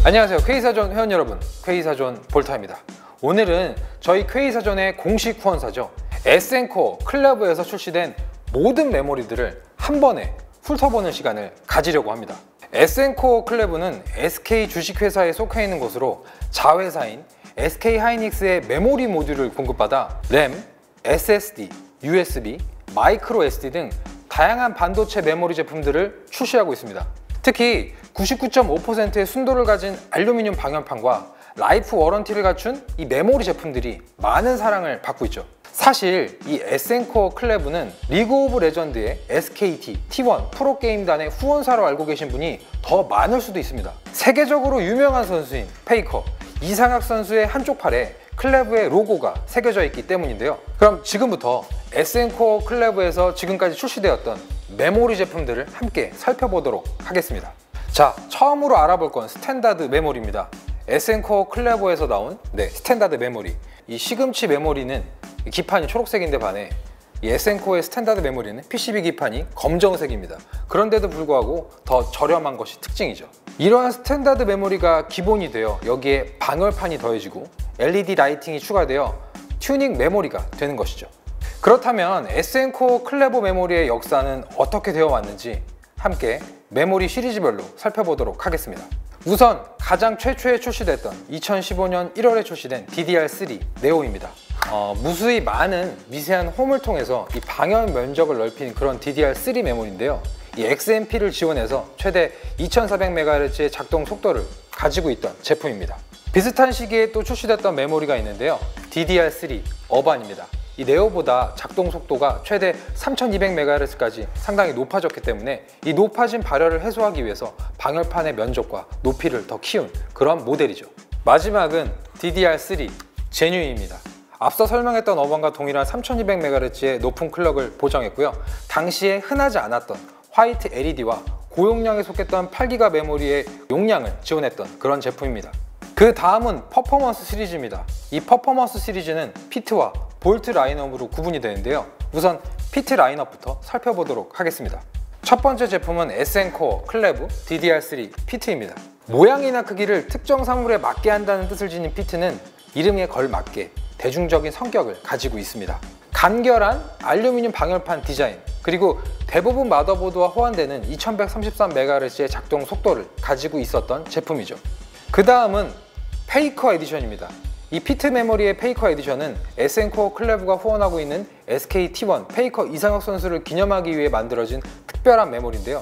안녕하세요, 퀘이사전 회원 여러분, 퀘이사전 볼타입니다. 오늘은 저희 퀘이사전의 공식 후원사죠, SN코어 클래브에서 출시된 모든 메모리들을 한 번에 훑어보는 시간을 가지려고 합니다. SN코어 클래브는 SK 주식회사에 속해 있는 곳으로 자회사인 SK하이닉스의 메모리 모듈을 공급받아 램, SSD, USB, 마이크로 SD 등 다양한 반도체 메모리 제품들을 출시하고 있습니다. 특히 99.5%의 순도를 가진 알루미늄 방열판과 라이프 워런티를 갖춘 이 메모리 제품들이 많은 사랑을 받고 있죠. 사실 이 SN코어 클래브는 리그 오브 레전드의 SKT, T1 프로게임단의 후원사로 알고 계신 분이 더 많을 수도 있습니다. 세계적으로 유명한 선수인 페이커, 이상학 선수의 한쪽 팔에 클래브의 로고가 새겨져 있기 때문인데요. 그럼 지금부터 SN코어 클래브에서 지금까지 출시되었던 메모리 제품들을 함께 살펴보도록 하겠습니다. 자, 처음으로 알아볼 건 스탠다드 메모리입니다. SN코어 클래브에서 나온 스탠다드 메모리. 이 시금치 메모리는 기판이 초록색인데 반해 이 SN코어의 스탠다드 메모리는 PCB 기판이 검정색입니다. 그런데도 불구하고 더 저렴한 것이 특징이죠. 이러한 스탠다드 메모리가 기본이 되어 여기에 방열판이 더해지고 LED 라이팅이 추가되어 튜닝 메모리가 되는 것이죠. 그렇다면 SN코어 클래브 메모리의 역사는 어떻게 되어 왔는지 함께 메모리 시리즈별로 살펴보도록 하겠습니다. 우선 가장 최초에 출시됐던 2015년 1월에 출시된 DDR3 네오입니다. 무수히 많은 미세한 홈을 통해서 이 방열 면적을 넓힌 그런 DDR3 메모리인데요. 이 XMP를 지원해서 최대 2400MHz의 작동 속도를 가지고 있던 제품입니다. 비슷한 시기에 또 출시됐던 메모리가 있는데요. DDR3 어반입니다. 이 네오보다 작동 속도가 최대 3200MHz까지 상당히 높아졌기 때문에 이 높아진 발열을 해소하기 위해서 방열판의 면적과 높이를 더 키운 그런 모델이죠. 마지막은 DDR3 제뉴인입니다. 앞서 설명했던 어반과 동일한 3200MHz의 높은 클럭을 보장했고요. 당시에 흔하지 않았던 화이트 LED와 고용량에 속했던 8기가 메모리의 용량을 지원했던 그런 제품입니다. 그 다음은 퍼포먼스 시리즈입니다. 이 퍼포먼스 시리즈는 피트와 볼트 라인업으로 구분이 되는데요. 우선 피트 라인업부터 살펴보도록 하겠습니다. 첫 번째 제품은 SN코어 클래브 DDR3 피트입니다. 모양이나 크기를 특정 사물에 맞게 한다는 뜻을 지닌 피트는 이름에 걸맞게 대중적인 성격을 가지고 있습니다. 간결한 알루미늄 방열판 디자인, 그리고 대부분 마더보드와 호환되는 2133MHz의 작동 속도를 가지고 있었던 제품이죠. 그 다음은 페이커 에디션입니다. 이 피트 메모리의 페이커 에디션은 SN코어 클래브가 후원하고 있는 SK T1 페이커 이상학 선수를 기념하기 위해 만들어진 특별한 메모리인데요.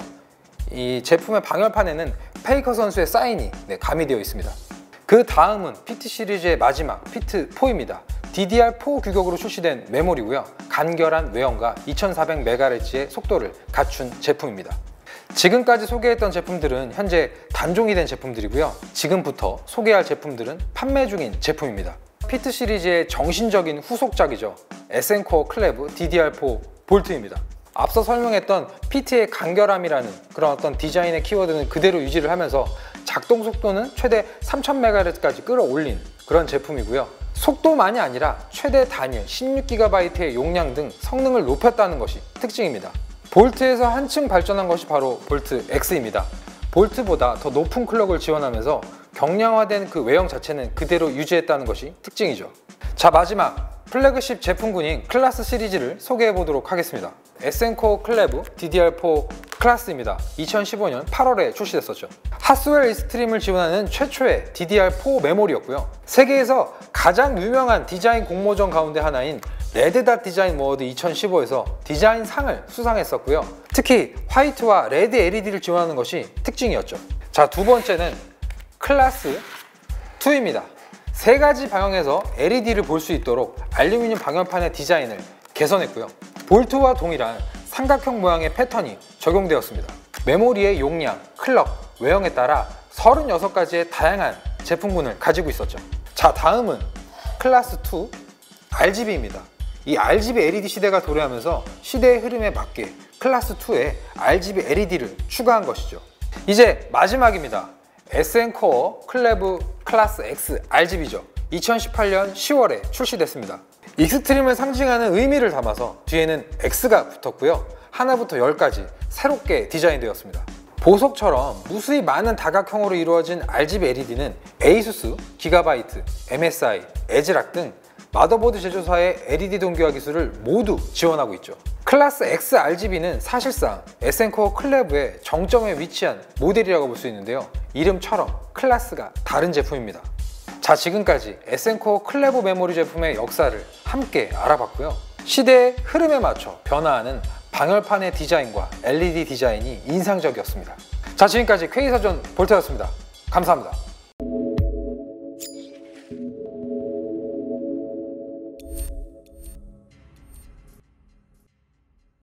이 제품의 방열판에는 페이커 선수의 사인이 가미되어 있습니다. 그 다음은 피트 시리즈의 마지막 피트4입니다. DDR4 규격으로 출시된 메모리고요. 간결한 외형과 2400MHz의 속도를 갖춘 제품입니다. 지금까지 소개했던 제품들은 현재 단종이 된 제품들이고요. 지금부터 소개할 제품들은 판매 중인 제품입니다. 피트 시리즈의 정신적인 후속작이죠. SN코어 클래브 DDR4 볼트입니다. 앞서 설명했던 피트의 간결함이라는 그런 어떤 디자인의 키워드는 그대로 유지를 하면서 작동 속도는 최대 3000MHz까지 끌어올린 그런 제품이고요. 속도만이 아니라 최대 단일 16GB의 용량 등 성능을 높였다는 것이 특징입니다. 볼트에서 한층 발전한 것이 바로 볼트 X입니다. 볼트보다 더 높은 클럭을 지원하면서 경량화된 그 외형 자체는 그대로 유지했다는 것이 특징이죠. 자, 마지막 플래그십 제품군인 클래스 시리즈를 소개해 보도록 하겠습니다. SN코어 클래브 DDR4 클래스입니다. 2015년 8월에 출시됐었죠. 하스웰 익스트림을 지원하는 최초의 DDR4 메모리였고요. 세계에서 가장 유명한 디자인 공모전 가운데 하나인 레드닷 디자인 워드 2015에서 디자인 상을 수상했었고요. 특히 화이트와 레드 LED를 지원하는 것이 특징이었죠. 자, 두 번째는 클래스 2입니다. 세 가지 방향에서 LED를 볼 수 있도록 알루미늄 방열판의 디자인을 개선했고요. 볼트와 동일한 삼각형 모양의 패턴이 적용되었습니다. 메모리의 용량, 클럭, 외형에 따라 36가지의 다양한 제품군을 가지고 있었죠. 자, 다음은 클래스 2 RGB입니다. 이 RGB LED 시대가 도래하면서 시대의 흐름에 맞게 클래스 2에 RGB LED를 추가한 것이죠. 이제 마지막입니다. SN코어 클래브 클래스 X RGB죠. 2018년 10월에 출시됐습니다. 익스트림을 상징하는 의미를 담아서 뒤에는 X가 붙었고요. 하나부터 10까지 새롭게 디자인되었습니다. 보석처럼 무수히 많은 다각형으로 이루어진 RGB LED는 ASUS, 기가바이트, MSI, 에즈락 등 마더보드 제조사의 LED 동기화 기술을 모두 지원하고 있죠. 클래스 X RGB는 사실상 에센코어 클래브의 정점에 위치한 모델이라고 볼 수 있는데요. 이름처럼 클래스가 다른 제품입니다. 자, 지금까지 에센코어 클래브 메모리 제품의 역사를 함께 알아봤고요. 시대의 흐름에 맞춰 변화하는 방열판의 디자인과 LED 디자인이 인상적이었습니다. 자, 지금까지 K사전 볼트였습니다. 감사합니다.